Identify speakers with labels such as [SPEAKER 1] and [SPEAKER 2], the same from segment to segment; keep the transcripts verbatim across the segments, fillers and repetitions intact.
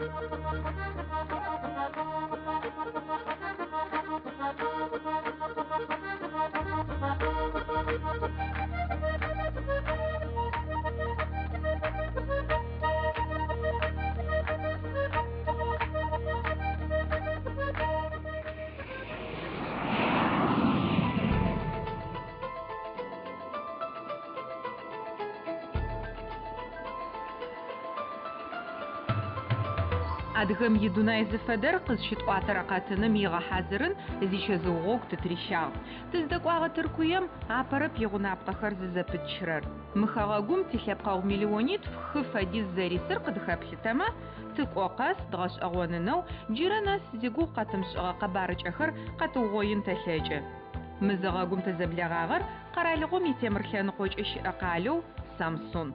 [SPEAKER 1] أدغم يدوناي زفدر قزشت قاتر قاتنم يغحازرن زيش زوغوك تتريشاغ تزدق واغ تركويم عبارب يغناب قخر ززبت شرر مخاغاقوم تخيبقاو مليونيت فخفا ديز زاري سر قد خابلتما تقوقاس دغش أغواننو جيراناس زيقو قاتمش قبارج أخر قاتوغوين تخيجة مزاغاقوم تزبلغاغر قرالغوم يتمرخان قوش إش أقالو سامسون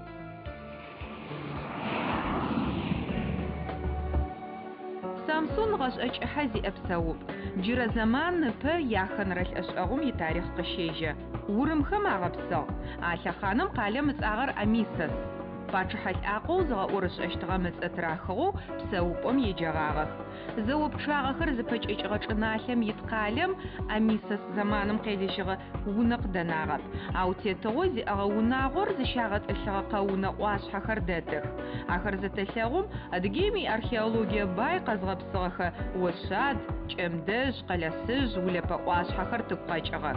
[SPEAKER 1] سامسون غش أش حزي أبسوب جرى زمان نبا ياخن رش أشأغم يتاريخ قشيجة ورمخم أغبسا آشا خانم قالم أغر أميسس باتشحل أقو زغا أورش أشتغمز أتراخو بسوبهم يجغاغخ زوب شاغخر زبج إجغج نالم يتقالم أميسس زمانم قيدشغ ونق دناغب أو تيتوزي أغا وناغور زشاغت أشغا ونقواش حخر داتخ آخر زتشاغم أدقيمي أرخيولوجيا باي قزغب صغخ وشاد جمدج قلسج ولبا واش حخر تبقاج أغخ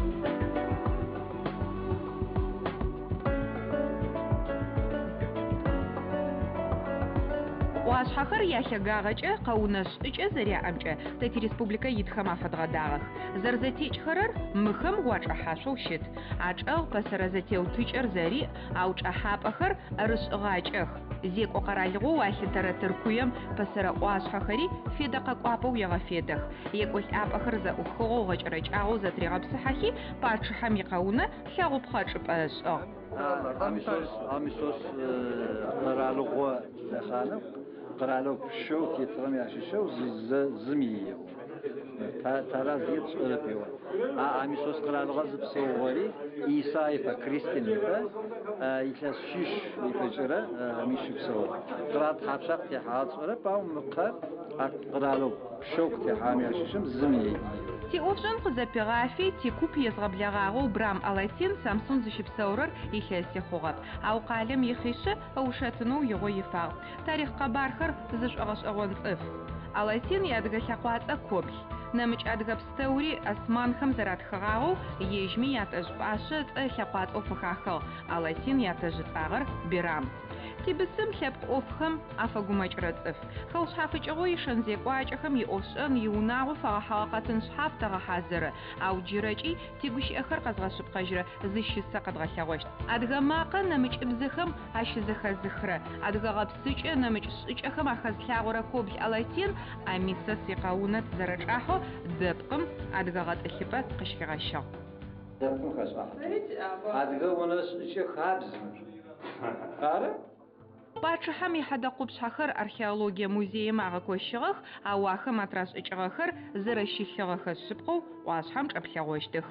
[SPEAKER 1] واش حخر ياشا غاغجة قونش إج أزريا أمجة تاتي ريسبوبليكا يدخما فدغداغخ زرزتي إجخرر مخم واج أحاشو شد عج أغ بسرزتي وتجر زري أوج أحاب أخر أرش غاج أخ زيك وقرالغو واحد ترى تركويم بسر واش حخري في دقة قوابو يغا فيدخ يقول أب أخر زا أخو غج رج أغو زتري غب صححي باتش حمي قونا شاغو بخاش بأش أغ
[SPEAKER 2] أميسوس أميسوس قرالغو خانق قرالو شو تيترم ياشي شو زمية تراز يتس أوروبيو أميسوس قرالو غزب سوغوري إيساي فكريستين يبا يتلاس شيش يفجرة ميشو بسوغ قرات حابشاق تيحاد أوروبا ومقر قرالو شوك تيحام ياشي شم زمية
[SPEAKER 1] تي أوفجن قزابيغافي تي كوب يزغبلغاغو برام ألاتين سامسون زشبسورر يخاسي خوغب أو قالم يخيش أو شاتنو يغو يفاغ تاريخ قبارخر زش أغش أغوان صف ألاتين يادغا شاقوات أكوبل نمج أدغا بستوري أسمان خمزرات خغاغو يجمي ياتجب عشد شاقوات أوفخاخل ألاتين ياتجد أغر برام تي بسم شابق أوفخم أفاقو مجرد أف خلص حافج أغوي شنزيق واجخم يوشن يوناغو فغحاقة شحاف تغحازر أو جيراجي تيقوش أخر قزغشب قجر زيش الساقد غشاوشت أدغا ماقا نمج إبزخم عش زخا زخرة أدغا غبسيج نمج سيج أخم أخز لاغورا كوبل ألاتين أميسا سيقاونت زرج أحو دبقم أدغا غد أخبا قشي غشا
[SPEAKER 2] دبقم خشا أدغا ونس إشي خابزمر أره؟
[SPEAKER 1] باتش حمي حدا قبش حخر أرخيولوجيا موزي ماغا كوشيغخ أو واخا ماتراس إجغخر زرشي خيغخ السبقو واش حمج أبخيغوشتخ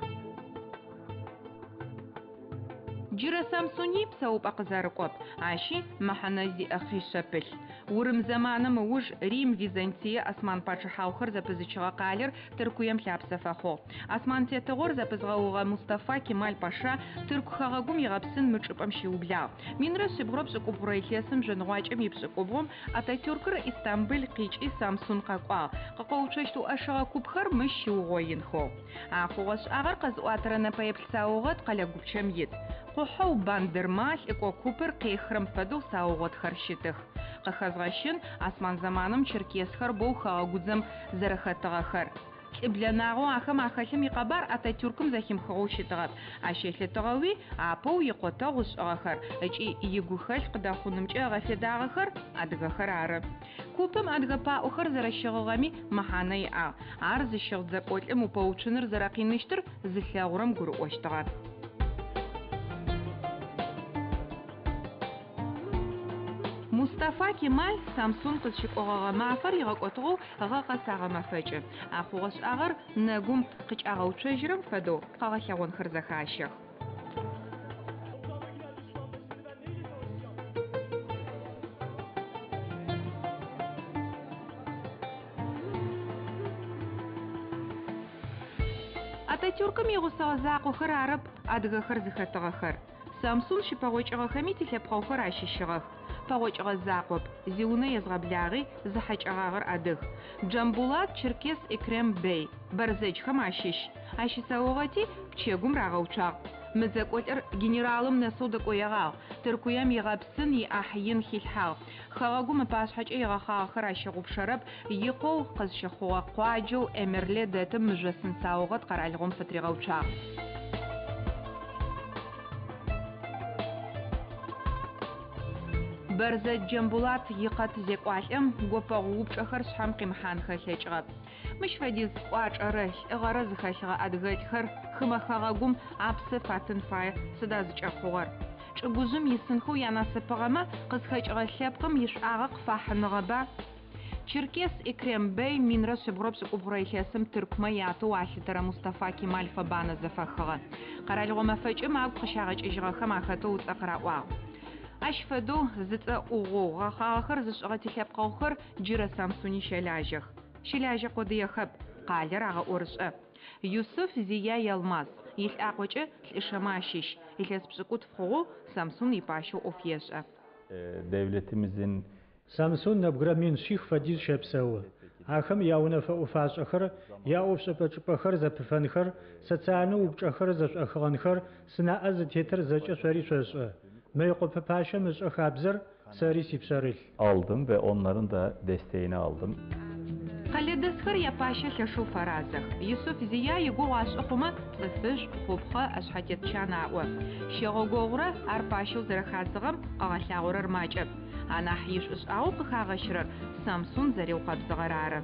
[SPEAKER 1] جيرا سامسوني بسوب أقزارقوب عاشي محنزي أخي شابل ورم زمانا موج ريم فيزنتية أسمان باتش حاوخر زبزيشغا قالر تركويم لابسة فخو أسمان تيتغور زبزغاوغا مصطفى كمال باشا تركو خاغاقوم يغابسن مجرب أمشي وبلا من رسي بغرب سكو بريكيسم جنواج أمي بسكو بغم أتاتوركر إستانبول قيج سامسون قاقوا قاقوا تشتو أشغا كوبخر مشي وغوين خو أخوغش أغر قزواترنا بايبلساوغت قلقوب شميت قحو باندرمال إكو كوبر قيخرم فدو ساوغت خرشتخ قخزغشن أسمان زمانم شركيسخر بو خاقودزم زرختغخر إبلناغو أخم أخشم يقبار أتاتوركم زخيم خوشتغب أشيخ لتغوي أبو يقوتغوش أغخر أجي يقوخش قداخونمج أغفداغخر أدغخر عرب كوبم أدغبا أخر زرشغغمي محاني أ عرز الشغ زبوت إمو بوچنر زرقين نشتر زخلاغرم قرؤ وشتغب مصطفى كمال سامسون قدشك أغاغا معفر يغاق أطغو غاقا ساغا مفاجة أخوغش أغر ناقوم قج أغاو تشجرم فدو قاغا شاون خرزخاشيخ Ататюркым игъусэу закъохэр араб адыгэхэр зыхэтыгъэхэр. Самсун щыпэгъокӏыгъэхэми тилъэпкъэухэр ащыщыгъэх. Пэгъокӏыгъэ закъоп, зиунэ езгъэблагъи зыхьэкӏэгъагъэр адыг. Джамбулат Черкес Экрем Бей бэрзэджхэм ащыщ. Ащысэугъэти пчэгум рагъэуцуагъ. Мызэкӏолӏыр генералым нэсэу дэкӏоягъагъ. Тыркуем игъэпсын иӏахьин хилъхьагъ. Хэгъэгум ыпашъхьэкӏэ игъэхъагъэхэр ащэгъупшэрэп. Икъоу къызщыхъугъэ къуаджэу Эмерлэ дэтым мыжъосын саугъэт къэралыгъом фытригъэуцуагъ. Бэрзэдж Джамбулат икъэт зекӏуалӏэм гопэгъу упчӏэхэр шъхьэм къимыхьанхэ лъэкӏыгъэп. Мыщ фэдиз ӏуачӏэрэ лӏыгъэрэ зыхэлъыгъэ адыгэлӏхэр хымэ хэгъэгум апсы фатын фае сыда зыкӏэхъугъэр. Чӏыгужъым исынхэу янасыпыгъэмэ къызхэкӏыгъэ лъэпкъым ишӏуагъэ къыфахьыныгъэба. Черкес Экрем Бей минрэ шъибгъурэ пшӏыкӏубгъурэ илъэсым тыркумэ ятэу алъытэрэ Мустафа Кемаль Фэбанэ зэфэхыгъэ. Къэралыгъо мэфэкӏым агу къыщагъэкӏыжьыгъэхэм ахэтэу ыцӏэ къыраӏуагъ. Ащ фэдэу зыцӏэ ӏугъоу гъэхъагъэхэр зышӏыгъэ тилъэпкъэухэр джырэ Самсуни щэлажьэх. Щылажьэ къодыехэп, къалэр агъэӏорышӏэ. Юсуф Зия Ялмаз илӏакъокӏэ лӏышэмэ ащыщ. Илъэс пшӏыкӏутф хъугъэу Самсун ипащэу ӏоф ешӏэ.
[SPEAKER 3] Devletimizin
[SPEAKER 4] Samsun nebgıra min şix fediz şepsevu. Axem yaunefə ufaş'əxər, yaufş'əpəç'ıpəxər zepıfənxər, sotsialnı upç'əxər zeş'əxığənxər, sına'ə zıtetır zeç'ə şöri şöş'ə. Meyqopə paşə mış'ə xabzır, seri sipşəril.
[SPEAKER 3] aldım ve onların da desteğini aldım.
[SPEAKER 1] Къэлэдэсхэр япащэ лъэшэу фэразэх. Юсуф Зия игугъу ашӏыхъумэ цӏыфыжь, хъупхъэ, ашъхьэтетчан аӏо. Щегъэгогъурэ ар пащэу зэрэхадзыгъэм къэгъэлъагъорэр макӏэп. Анахь ишӏышӏагъэу къыхагъэщырэр Самсун зэреукъэбзыгъэр ары.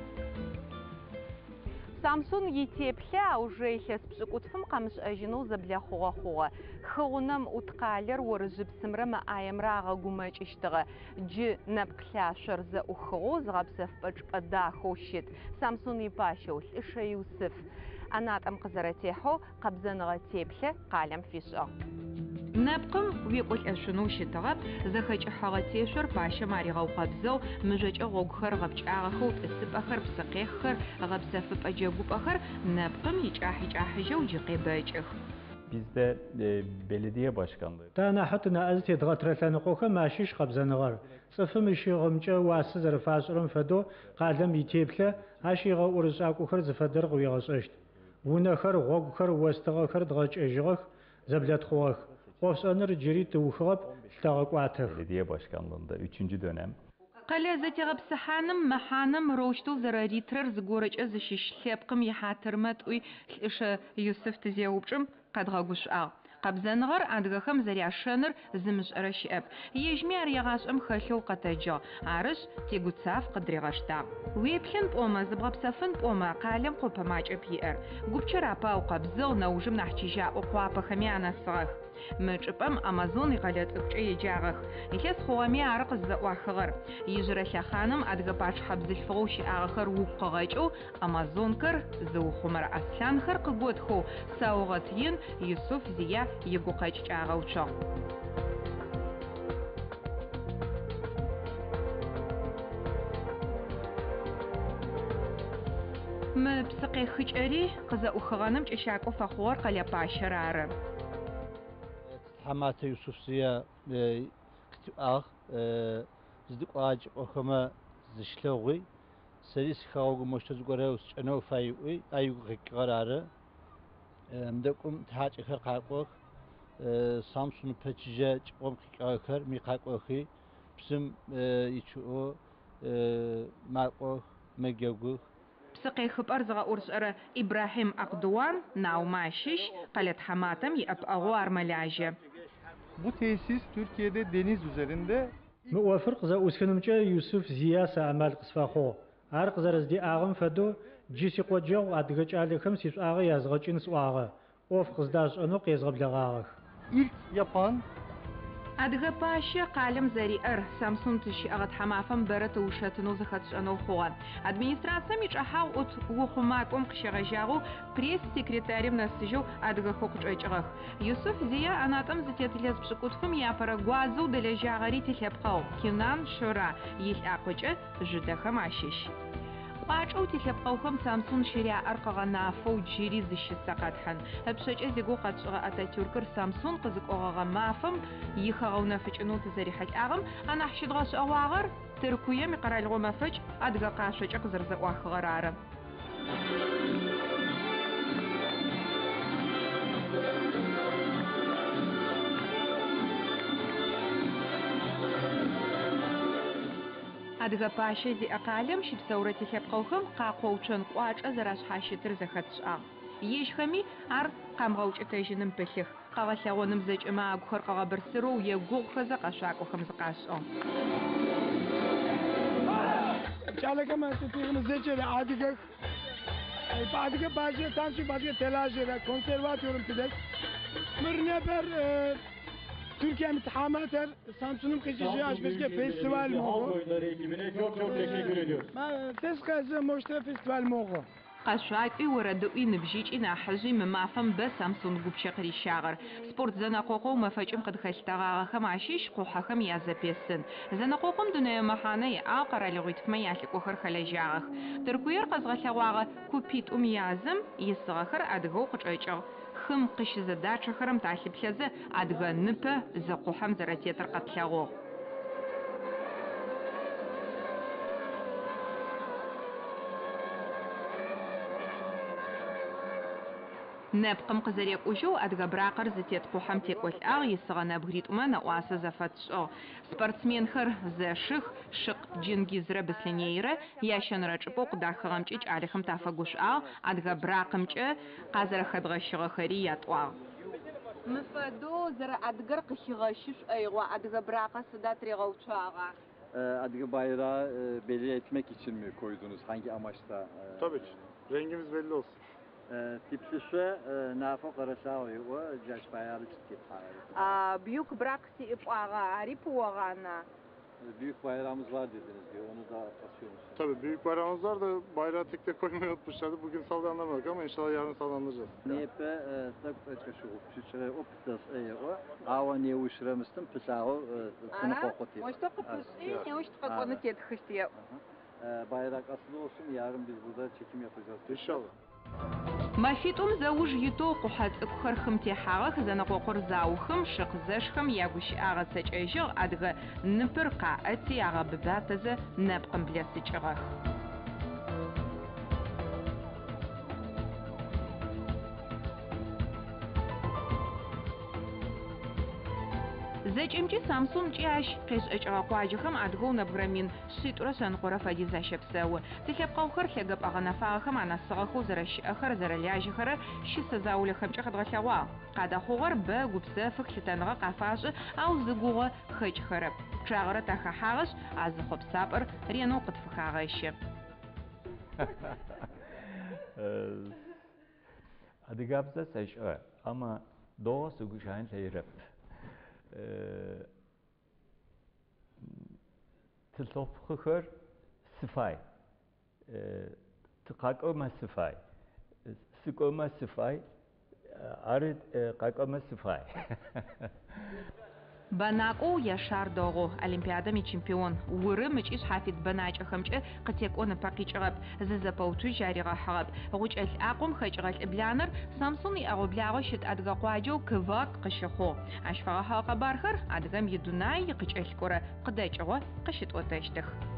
[SPEAKER 1] Самсун итеплъэ уже илъэс пшӏыкӏутфым къэмышӏэжьынэу зэблэхъугъэ хъугъэ. Хыгъунэм ӏуткъалэр орыжьыпсымрэ мэӏаемрэ агъэгумэкӏыщтыгъэ. Джы нэпкъ лъашъор зэӏухыгъэу зыгъэпсэфыпӏэ чӏыпӏэ дахэу щыт. Самсун ипащэу лӏышэ Юсуф анатӏэм къызэрэтехьэу къэбзэныгъэ теплъэ къалэм фишӏыгъ. Нэпкъым уекӏолӏэшъунэу щытыгъэп, зэхэкӏыхьыгъэ тешъор пащэм аригъэукъэбзэу мыжъэкӏэ гъогухэр гъэпкӏагъэхэу тӏысыпӏэхэр, псыкъеххэр, гъэпсэфыпӏэ джэгупӏэхэр нэпкъым икӏахь-икӏахьыжьэу джы къебэкӏых.
[SPEAKER 3] Bizde e, belediye başkanlığı.
[SPEAKER 4] Tanahıt na'ız tedğatrətlənıqoxəm aşiş qəbzənıqar. Sıfım işiğımçə vası zərəfaşırım fədo qaləm iteplə aşiğə urışaqoxər zıfədər qıyağışışt. Vunəxər,ğoguxər, vəstığəxər dğaç'əjığəx, zəblətxuğəx. Qofsanır ciri tıuxıqəb lhtağıqvatıq.
[SPEAKER 3] Belediye başkanlığında üçüncü dönem.
[SPEAKER 1] Къэлэ зэтегъэпсыхьаным мэхьаным роущтэу зэрэритрэр зыгорэкӏэ зыщыщ лъэпкъым ихьатырмэ тӏуи лӏышэ Юсуф тызеупчӏым къэдгъэгушӏуагъ. Къэбзэныгъэр адыгэхэм зэряшэныр зымышӏэрэ щыӏэп. Ежьми ар егъашӏэм хэлъэу къэтэджыгъ. Арышъ тегуцаф къыдрегъэштагъ. Уеплъын пӏомэ, зыбгъэпсэфын пӏомэ къалэм къопэ макӏэп иӏэр. Гупчэр апау къэбзэу нэужым нахь чыжьаӏо къуапэхэми анэсыгъэх. Мы чӏыпӏэм Амазон игъэлэтӏыкӏкӏэ еджагъэх. Илъэс хъугъэми ары къызэӏуахыгъэр. Ижърэ лъэхъаным адыгэ пачхьэ бзылъфыгъэу щыӏагъэхэр упкъэгъэкӏэу Амазонкэр зыухъумэрэ Аслъанхэр къыготхэу саугъэт ин Юсуф Зия игукъэкӏкӏагъэуцуагъ. Мы псыкъехыкӏэри къызэӏухыгъэным кӏэлъакӏо фэхъугъэр къэлэпащэр ары.
[SPEAKER 5] Hamate Yusuf Ziya ktü'ağ zdıqaç oxama zışlağıy seri sıxağıgı moşta zıqorev sıçanav fayıy ayıgı qıqararı mdaqum tahaç ixer qaqox Samsun'u peçije çıqom qıqaqer mi qaqoxi bizim iço maqox megegu
[SPEAKER 1] Псыкъехыпӏэр зыгъэӏурышӏэрэ Ибрахим Акдуан Наумашиш Къэлэт Хаматэм иӏэпӏэгъэу армэлажьэ.
[SPEAKER 6] Bu tesis Türkiye'de deniz üzerinde
[SPEAKER 4] Mı'ofır qıze'usxınımç'e Yusuf Ziya sa'amal qısfaxo. Ar qızerezdi'ağım fedo cisiqoceğu adıge ç'alexem siş'uağe yazğeç'ın s'uağe. Of qızdaş'enu qezğeblağağex.
[SPEAKER 6] ilk yapan
[SPEAKER 1] Адыгэ пащэ къалэм зэриӏэр Самсун тыщыӏэгъэ тхьамафэм бэрэ тыушэтынэу зыхэтшӏэнэу хъугъэ. Администрацием ичӏыхьагъ ӏут ухъумакӏом къыщегъэжьагъэу пресс-секретарем нэсыжьэу адыгэхэу къычӏэкӏыгъэх. Юсуф Зия анатӏэм зытет илъэс пшӏыкӏутфым япэрэ гуазэу дэлэжьагъэри тилъэпкъэу Кенан Шора илӏакъокӏэ жыдэхэм ащыщ. Къуачӏэу тилъэпкъэухэм Самсун щыряӏэр къэгъэнафэу джыри зыщысакъэтхьэн. Ыпшъэкӏэ зигугъу къэтшӏыгъэ Ататюркыр Самсун къызыкӏогъэгъэ мафэм ихэгъэунэфыкӏынэу тызэрихьэкӏагъэм анахь щыдгъэ шӏэгъуагъэр Тыркуем икъэралыгъо мэфэкӏ адыгэ къашъокӏэ къызэрэзэӏуахыгъэр ары. Адыгэ пащэ зиӏэ къалэм щыпсэурэ тилъэпкъэухэм къакъоуцон кӏуачӏэ зэрашъхьащытыр зэхэтшӏагъ. Ежьхэми ар къамгъэукӏытэжьыным пылъых. Къэгъэлъэгъоным зэкӏэмэ агухэр къэгъэбырсырэу егугъухэзэ къэшъуакӏохэм зыкъашӏыгъ.
[SPEAKER 7] Çalakam Atatürk'ün zeçeri adigek, adigek bazı tansi bazı telaşere konservatörüm pidek. Mırneber Türkiye mütehameter Samsun'un kışışı açmışke festival moğu.
[SPEAKER 8] Halk oyunları ekibine çok çok teşekkür ediyoruz.
[SPEAKER 7] Teskazı moşte festival moğu.
[SPEAKER 1] Къэшъуакӏуи орэдыӏуи ныбжьыкӏи нахьыжъи мы мафэм бэ Самсун гупчэ къырищагъэр. Спорт зэнэкъокъоу мэфэкӏым къыдхэлътэгъагъэхэм ащиш къухьэхэм язэпесын. Зэнэкъокъом дунэе мэхьанэ иӏагъ къэралыгъуитфмэ ялъыкӏохэр хэлэжьагъэх. Тыркуер къэзгъэлъэгъуагъэ купитӏум язым исыгъэхэр адыгэу къычӏэкӏыгъ. Хым къыщызэдачэхэрэм талъыплъэзэ адыгэ ныпэ зэкъухьэм зэрэтетыр къэтлъэгъугъ. Нэпкъым къызэрекӏужьэу адыгэ бракъэр зытет къухьэм текӏолӏагъ, исыгъэ нэбгыритӏумэ нэӏуасэ зэфэтшӏыгъ. Спортсменхэр зэшых, Шыкъ Джингизрэ Быслъэнейрэ ящэнырэ чӏыпӏэу къыдахыгъэмкӏи кӏалэхэм тафэгушӏуагъ, адыгэ бракъымкӏэ къазэрэхэдгъэщыгъэхэри ятӏуагъ. Мыфэдэу зэрэ адыгэр къыхигъэщышӏуэгъо адыгэ бракъэ сыда трегъэуцуагъа?
[SPEAKER 2] Adıgı bayrağı belli etmek için mi koydunuz? Hangi amaçla?
[SPEAKER 6] Tabii ki. Rengimiz belli olsun.
[SPEAKER 2] Tipsişe nafo qarasağıy o caş bayrağı çıktı.
[SPEAKER 1] Büyük brak sip'uağa, arip'uağana.
[SPEAKER 2] Büyük bayrağımız var dediniz diyor. Onu da asıyor musunuz?
[SPEAKER 6] Tabii büyük bayrağımız var da bayrağı tek tek koymayı unutmuşlardı. Bugün sallanamadık ama inşallah yarın sallandıracağız.
[SPEAKER 2] Nepe tak açışı püçere optas o. Ava ne uşramıştım pısağı sını kokottu.
[SPEAKER 1] Oşta qıpışı, ne oşta qakonu tetxiştiye.
[SPEAKER 2] Bayrak asılı olsun. Yarın biz burada çekim yapacağız.
[SPEAKER 6] İnşallah.
[SPEAKER 1] Мафитӏум зэуж итоу къухьэ цӏыкӏухэр хым техьагъэх, зэнэкъокъур заухым, Шыкъ зэшхэм ягущыӏагъэ сэкӏэжьыгъ, адыгэ ныпыр къаӏэти агъэбыбатэзэ нэпкъым блэсыкӏыгъэх. Зэкӏэмкӏи Самсункӏи ащ къешӏэкӏыгъэ къуаджэхэм адыгэу нэбгырэ мин шъитӏурэ шъэныкъорэ фэдиз ащэпсэу. Тилъэпкъэухэр лъэгэпӏэ гъэнэфагъэхэм анасыгъэхэу зэрэщыӏэхэр, зэрэлажьэхэрэ щысэ заулэхэмкӏэ къыдгъэлъэгъуагъ. Къадэхъугъэр бэ гупсэфых лъытэныгъэ къафашӏы, ау зыгугъэ хэкӏхэрэп. Пчъагъэрэ тахэхьагъэшъ, а зыхъопсапӏэр ренэу къытфыхагъэщы.
[SPEAKER 3] Адыгабзэ сэшӏэ, ама догъо сыгушыӏэн лъэирэп. Тылъопхъыхэр сыфай, тыкъакӏомэ сыфай, сыкӏомэ сыфай, ары къакӏомэ сыфай.
[SPEAKER 1] Банакӏоу Яшар Догъу, Олимпиадэм ичемпион. Урым ыкӏи шъхьафит бэнакӏэхэмкӏэ къытекӏо ныпэ къикӏыгъэп, зызэпэуцу жаригъэхьыгъэп. Гъукӏэ лӏакъом хэкӏыгъэ лӏыбланэр Самсун иӏэгъоблэгъо щыт адыгэ къуаджэу Кывак къыщыхъугъ. Ащ фэгъэхьыгъэ къэбархэр адыгэм идунай икъыкӏэлъыкӏорэ къыдэкӏыгъо къыщытӏотэщтых.